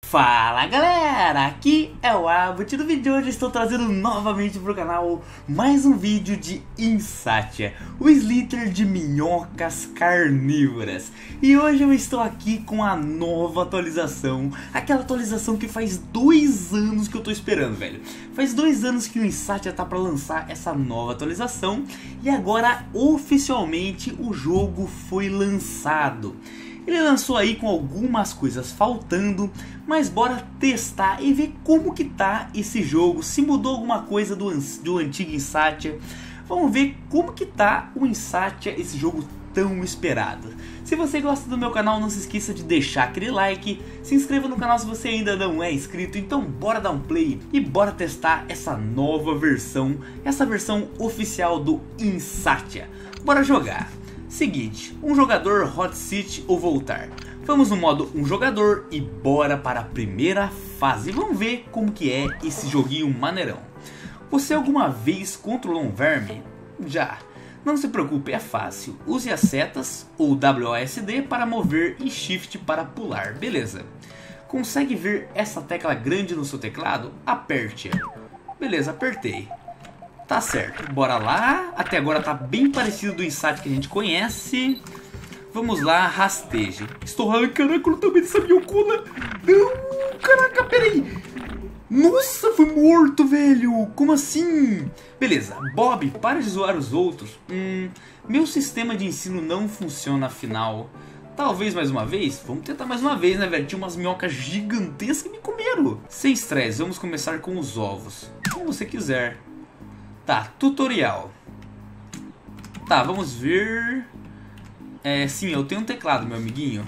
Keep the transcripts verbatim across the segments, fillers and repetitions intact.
Fala galera, aqui é o Abbott e no vídeo de hoje estou trazendo novamente para o canal mais um vídeo de Insatia, o Slither de minhocas carnívoras. E hoje eu estou aqui com a nova atualização, aquela atualização que faz dois anos que eu estou esperando, velho. Faz dois anos que o Insatia tá para lançar essa nova atualização e agora oficialmente o jogo foi lançado. Ele lançou aí com algumas coisas faltando, mas bora testar e ver como que tá esse jogo, se mudou alguma coisa do, do antigo Insatia. Vamos ver como que tá o Insatia, esse jogo tão esperado. Se você gosta do meu canal, não se esqueça de deixar aquele like, se inscreva no canal se você ainda não é inscrito, então bora dar um play e bora testar essa nova versão, essa versão oficial do Insatia. Bora jogar! Seguinte, um jogador, hot seat ou voltar. Vamos no modo um jogador e bora para a primeira fase. Vamos ver como que é esse joguinho maneirão. Você alguma vez controlou um verme? Já. Não se preocupe, é fácil. Use as setas ou W A S D para mover e Shift para pular. Beleza. Consegue ver essa tecla grande no seu teclado? Aperte-a. Beleza, apertei. Tá certo, bora lá. Até agora tá bem parecido do Insatia que a gente conhece. Vamos lá, rasteje. Estou arrancando o tamanho dessa minhocona. Não, caraca, peraí. Nossa, fui morto, velho. Como assim? Beleza, Bob, para de zoar os outros. Hum, meu sistema de ensino não funciona afinal. Talvez mais uma vez? Vamos tentar mais uma vez, né, velho? Tinha umas minhocas gigantescas que me comeram. Sem estresse, vamos começar com os ovos. Como você quiser. Tá, tutorial. Tá, vamos ver. É, sim, eu tenho um teclado, meu amiguinho.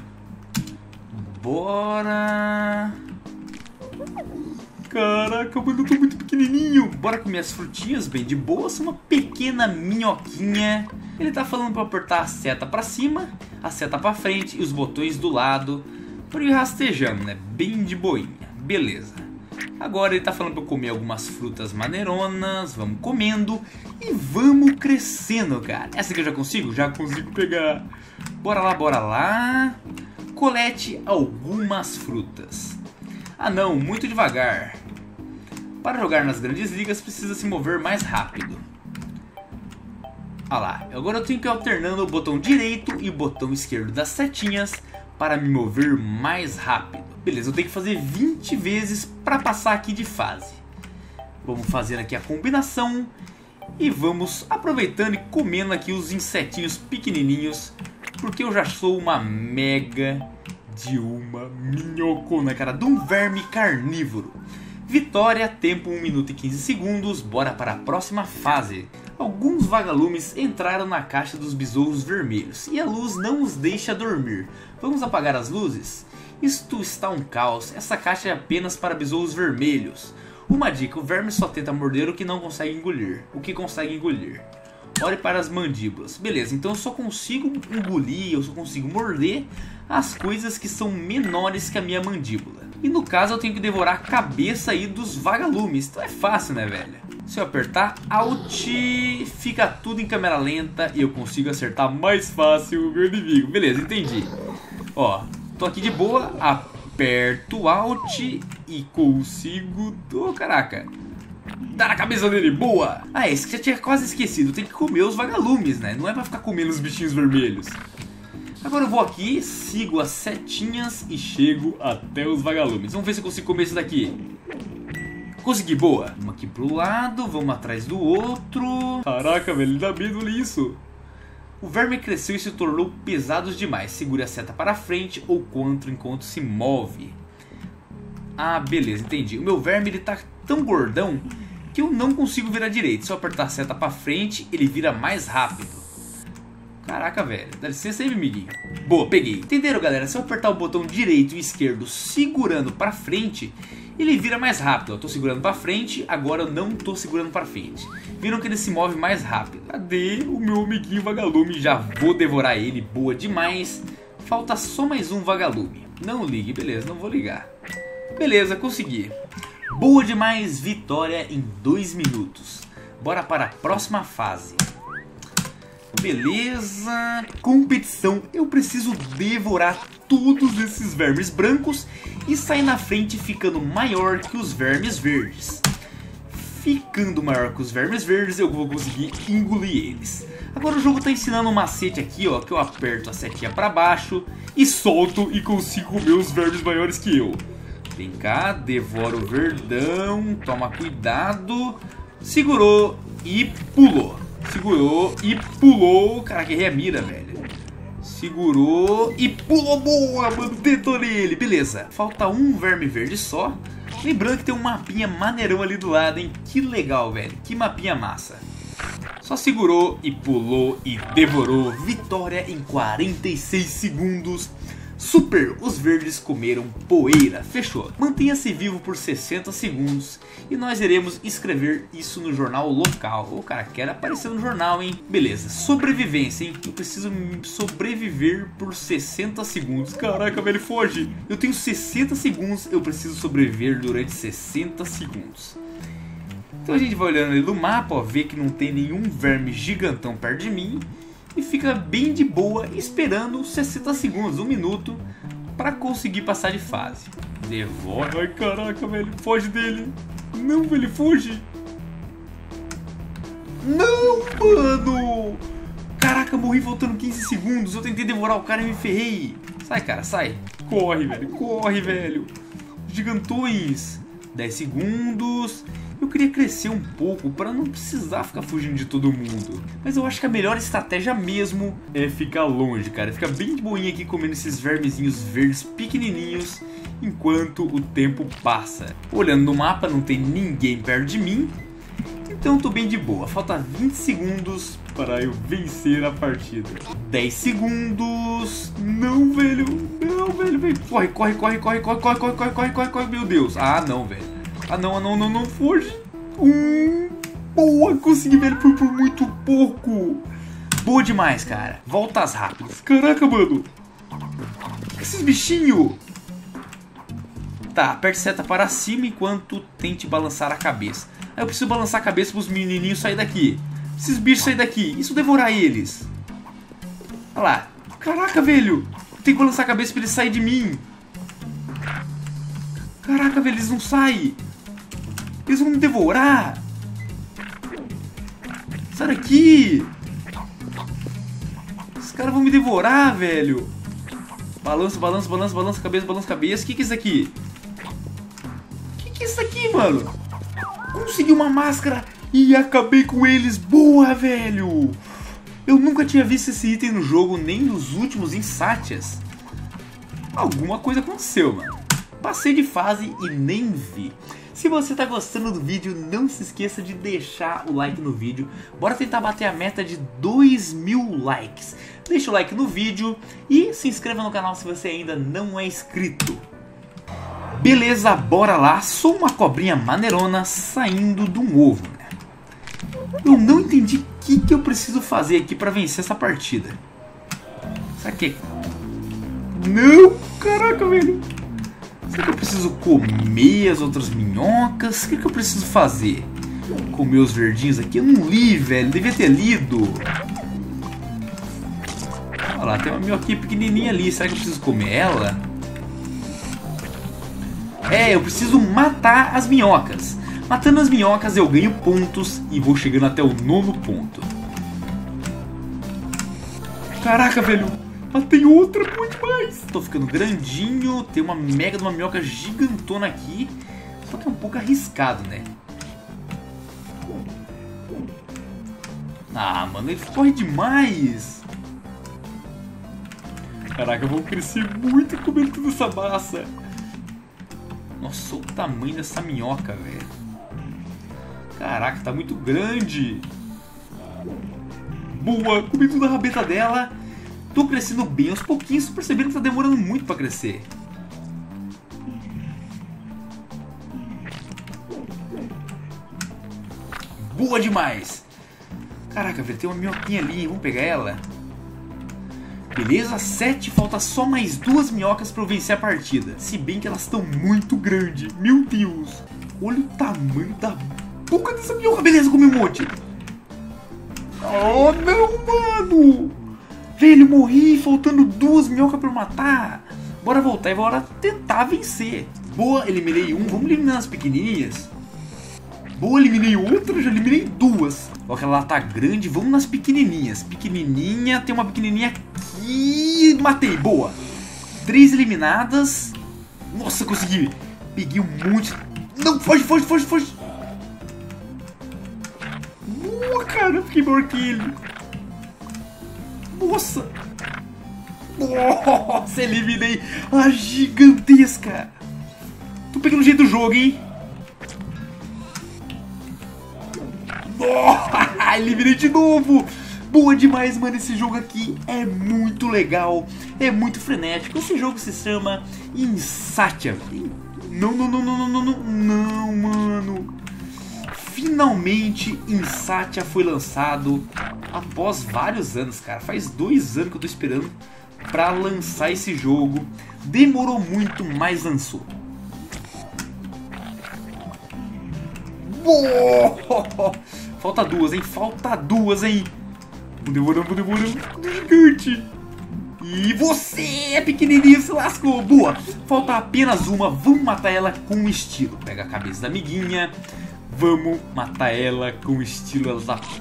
Bora. Caraca, mano, eu tô muito pequenininho. Bora comer as frutinhas, bem de boa. Sou uma pequena minhoquinha. Ele tá falando pra apertar a seta pra cima, a seta pra frente e os botões do lado. Por ir rastejando, né? Bem de boinha. Beleza. Agora ele tá falando pra eu comer algumas frutas maneironas. Vamos comendo e vamos crescendo, cara. Essa aqui eu já consigo? Já consigo pegar. Bora lá, bora lá. Colete algumas frutas. Ah não, muito devagar. Para jogar nas grandes ligas precisa se mover mais rápido. Ah lá, agora eu tenho que ir alternando o botão direito e o botão esquerdo das setinhas para me mover mais rápido. Beleza, eu tenho que fazer vinte vezes para passar aqui de fase. Vamos fazer aqui a combinação. E vamos aproveitando e comendo aqui os insetinhos pequenininhos. Porque eu já sou uma mega de uma minhocona, cara. De um verme carnívoro. Vitória, tempo um minuto e quinze segundos. Bora para a próxima fase. Alguns vagalumes entraram na caixa dos besouros vermelhos. E a luz não os deixa dormir. Vamos apagar as luzes? Isto está um caos, essa caixa é apenas para besouros vermelhos. Uma dica, o verme só tenta morder o que não consegue engolir. O que consegue engolir. Olhe para as mandíbulas. Beleza, então eu só consigo engolir, eu só consigo morder as coisas que são menores que a minha mandíbula. E no caso eu tenho que devorar a cabeça aí dos vagalumes. Então é fácil, né, velho? Se eu apertar Alt, fica tudo em câmera lenta e eu consigo acertar mais fácil o meu inimigo. Beleza, entendi. Ó, tô aqui de boa, aperto Alt e consigo... Oh, caraca. Dar na cabeça dele, boa. Ah, esse que já tinha quase esquecido. Tem que comer os vagalumes, né? Não é pra ficar comendo os bichinhos vermelhos. Agora eu vou aqui, sigo as setinhas e chego até os vagalumes. Vamos ver se eu consigo comer esse daqui. Consegui, boa. Vamos aqui pro lado, vamos atrás do outro. Caraca, velho, dá medo isso. O verme cresceu e se tornou pesados demais. Segure a seta para frente ou contra enquanto se move. Ah, beleza, entendi. O meu verme ele tá tão gordão que eu não consigo virar direito. Se eu apertar a seta para frente, ele vira mais rápido. Caraca, velho. Dá licença aí, amiguinho. Boa, peguei. Entenderam, galera? Se eu apertar o botão direito e esquerdo segurando para frente, ele vira mais rápido. Eu tô segurando para frente, agora eu não tô segurando para frente. Viram que ele se move mais rápido. Cadê o meu amiguinho vagalume? Já vou devorar ele, boa demais. Falta só mais um vagalume. Não ligue, beleza, não vou ligar. Beleza, consegui. Boa demais, vitória em dois minutos. Bora para a próxima fase. Beleza. Competição. Eu preciso devorar todos esses vermes brancos e sair na frente ficando maior que os vermes verdes. Ficando maior que os vermes verdes, eu vou conseguir engolir eles. Agora o jogo tá ensinando um macete aqui, ó, que eu aperto a setinha pra baixo e solto e consigo comer os vermes maiores que eu. Vem cá, devora o verdão, toma cuidado. Segurou e pulou. Segurou e pulou. Caraca, errei a mira, velho. Segurou e pulou. Boa, mano, detonei ele. Beleza, falta um verme verde só. Lembrando que tem um mapinha maneirão ali do lado, hein? Que legal, velho. Que mapinha massa. Só segurou e pulou e devorou. Vitória em quarenta e seis segundos. Super, os verdes comeram poeira. Fechou. Mantenha-se vivo por sessenta segundos e nós iremos escrever isso no jornal local. O cara quer aparecer no jornal, hein? Beleza, sobrevivência, hein? Eu preciso sobreviver por sessenta segundos. Caraca, velho, foge. Eu tenho sessenta segundos, eu preciso sobreviver durante sessenta segundos. Então a gente vai olhando ali no mapa, ó, vê que não tem nenhum verme gigantão perto de mim. E fica bem de boa esperando sessenta segundos, um minuto, para conseguir passar de fase. Devora. Ai, caraca, velho, foge dele. Não, velho, foge. Não, mano. Caraca, morri faltando quinze segundos. Eu tentei devorar o cara e me ferrei. Sai, cara, sai. Corre, velho, corre, velho. Gigantões. dez segundos. Eu queria crescer um pouco para não precisar ficar fugindo de todo mundo. Mas eu acho que a melhor estratégia mesmo é ficar longe, cara. Ficar bem de boinha aqui comendo esses vermezinhos verdes pequenininhos enquanto o tempo passa. Olhando no mapa, não tem ninguém perto de mim. Então eu tô bem de boa. Falta vinte segundos para eu vencer a partida. dez segundos. Não, velho. Não, velho. velho. Corre, corre, corre, corre, corre, corre, corre, corre, corre, corre, corre. Meu Deus. Ah, não, velho. Ah, não, ah, não, não, não, foge. Hum, boa, consegui ver por, por muito pouco. Boa demais, cara. Voltas rápidas. Caraca, mano. Esses bichinhos. Tá, aperte seta para cima enquanto tente balançar a cabeça. Aí eu preciso balançar a cabeça para os menininhos sair daqui. Esses bichos sair daqui. Isso devorar eles. Olha lá. Caraca, velho. Tem que balançar a cabeça para eles saírem de mim. Caraca, velho, eles não saem. Eles vão me devorar. Sai daqui. Esses caras vão me devorar, velho. Balança, balança, balança, balança a cabeça, balança a cabeça. O que que é isso aqui? O que que é isso aqui, mano? Consegui uma máscara e acabei com eles. Boa, velho. Eu nunca tinha visto esse item no jogo, nem nos últimos Insatias. Alguma coisa aconteceu, mano. Passei de fase e nem vi. Se você tá gostando do vídeo, não se esqueça de deixar o like no vídeo. Bora tentar bater a meta de dois mil likes. Deixa o like no vídeo e se inscreva no canal se você ainda não é inscrito. Beleza, bora lá. Sou uma cobrinha maneirona saindo de um ovo, né? Eu não entendi o que, que eu preciso fazer aqui pra vencer essa partida. Será que... Não! Caraca, velho! Será que eu preciso comer as outras minhocas? O que, que eu preciso fazer? Comer os verdinhos aqui? Eu não li, velho. Devia ter lido. Olha lá, tem uma minhoquinha pequenininha ali. Será que eu preciso comer ela? É, eu preciso matar as minhocas. Matando as minhocas eu ganho pontos e vou chegando até o nono ponto. Caraca, velho. Matei outra, muito mais. Tô ficando grandinho. Tem uma mega de uma minhoca gigantona aqui. Só que é um pouco arriscado, né? Ah, mano, ele corre demais. Caraca, eu vou crescer muito comendo toda essa massa. Nossa, olha o tamanho dessa minhoca, velho. Caraca, tá muito grande. Boa, comi tudo a rabeta dela. Tô crescendo bem aos pouquinhos, tô percebendo que tá demorando muito pra crescer. Boa demais! Caraca, velho, tem uma minhoquinha ali, vamos pegar ela? Beleza, sete, falta só mais duas minhocas pra eu vencer a partida. Se bem que elas estão muito grandes, meu Deus! Olha o tamanho da boca dessa minhoca, beleza, comi um monte! Oh, não, mano. Velho, morri, faltando duas minhocas pra eu matar. Bora voltar e bora tentar vencer. Boa, eliminei um. Vamos eliminar as pequenininhas. Boa, eliminei outra, já eliminei duas. Ó, aquela lá tá grande, vamos nas pequenininhas. Pequenininha, tem uma pequenininha aqui. Matei, boa. Três eliminadas. Nossa, consegui. Peguei um monte. Não, foge, foge, foge, foge. Boa, cara, fiquei maior que ele. Nossa. Nossa, eliminei a gigantesca. Tô pegando o jeito do jogo, hein. Oh, eliminei de novo. Boa demais, mano. Esse jogo aqui é muito legal. É muito frenético. Esse jogo se chama Insatia. Não, não, não, não, não, não, não, mano. Finalmente Insatia foi lançado após vários anos, cara. Faz dois anos que eu tô esperando pra lançar esse jogo. Demorou muito, mas lançou. Oh! Falta duas, hein? Falta duas, hein? Vou demorando, vou demorando. Gigante. E você é pequenininho, se lascou. Boa. Falta apenas uma. Vamos matar ela com estilo. Pega a cabeça da amiguinha. Vamos matar ela com estilo. Ela tá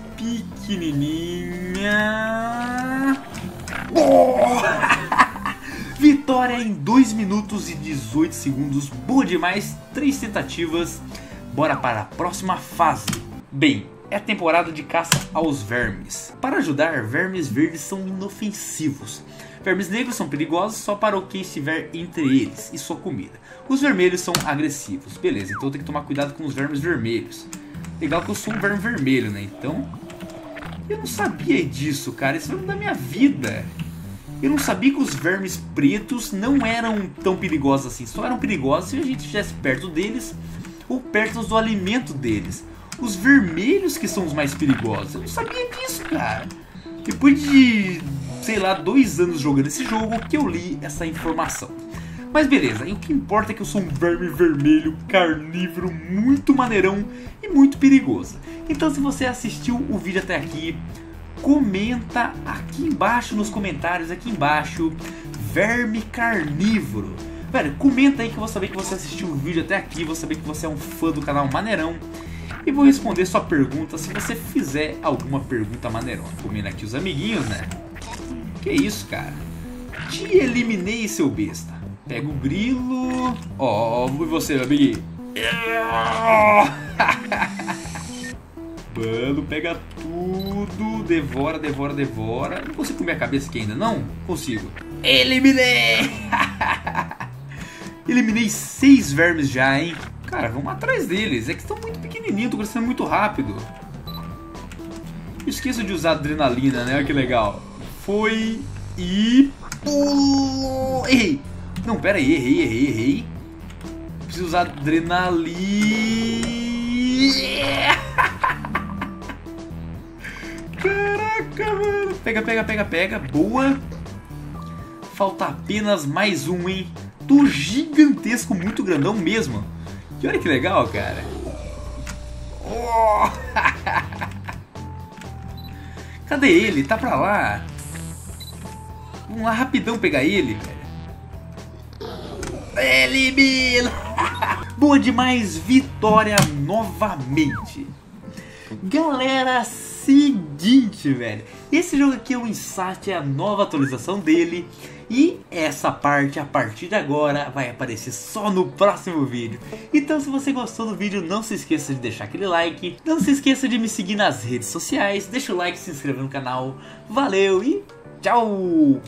pequenininha. Oh! Vitória em dois minutos e dezoito segundos. Boa demais. Três tentativas. Bora para a próxima fase. Bem, é a temporada de caça aos vermes. Para ajudar, vermes verdes são inofensivos. Vermes negros são perigosos só para quem estiver entre eles e sua comida. Os vermelhos são agressivos. Beleza, então eu tenho que tomar cuidado com os vermes vermelhos. Legal que eu sou um verme vermelho, né? Então, eu não sabia disso, cara. Isso vai mudar minha vida. Eu não sabia que os vermes pretos não eram tão perigosos assim. Só eram perigosos se a gente estivesse perto deles ou perto do alimento deles. Os vermelhos que são os mais perigosos. Eu não sabia disso, cara. Depois de, sei lá, dois anos jogando esse jogo que eu li essa informação. Mas beleza, e o que importa é que eu sou um verme vermelho, carnívoro, muito maneirão e muito perigoso. Então se você assistiu o vídeo até aqui, comenta aqui embaixo nos comentários, aqui embaixo, verme carnívoro. Velho, comenta aí que eu vou saber que você assistiu o vídeo até aqui, vou saber que você é um fã do canal Maneirão. E vou responder sua pergunta se você fizer alguma pergunta maneirona. Comendo aqui os amiguinhos, né? Que isso, cara? Te eliminei, seu besta. Pega o grilo. Ó, oh, e você, meu amiguinho? Mano, pega tudo. Devora, devora, devora. Não consigo comer a cabeça aqui ainda, não? Consigo. Eliminei! Eliminei seis vermes já, hein? Cara, vamos atrás deles. É que estão muito pequenininhos, tô crescendo muito rápido. Esqueço de usar adrenalina, né? Olha que legal. Foi e pulou. Errei. Não, pera aí. Errei, errei, errei. Preciso usar adrenalina. Caraca, mano. Pega, pega, pega, pega. Boa. Falta apenas mais um, hein? Tô gigantesco, muito grandão mesmo. E olha que legal, cara. Oh! Cadê ele? Tá pra lá. Vamos lá rapidão pegar ele, velho. Elimina! Boa demais, vitória novamente. Galera, seguinte, velho. Esse jogo aqui é o Insatia, é a nova atualização dele. E essa parte, a partir de agora, vai aparecer só no próximo vídeo. Então se você gostou do vídeo, não se esqueça de deixar aquele like. Não se esqueça de me seguir nas redes sociais. Deixa o like, se inscreva no canal. Valeu e tchau!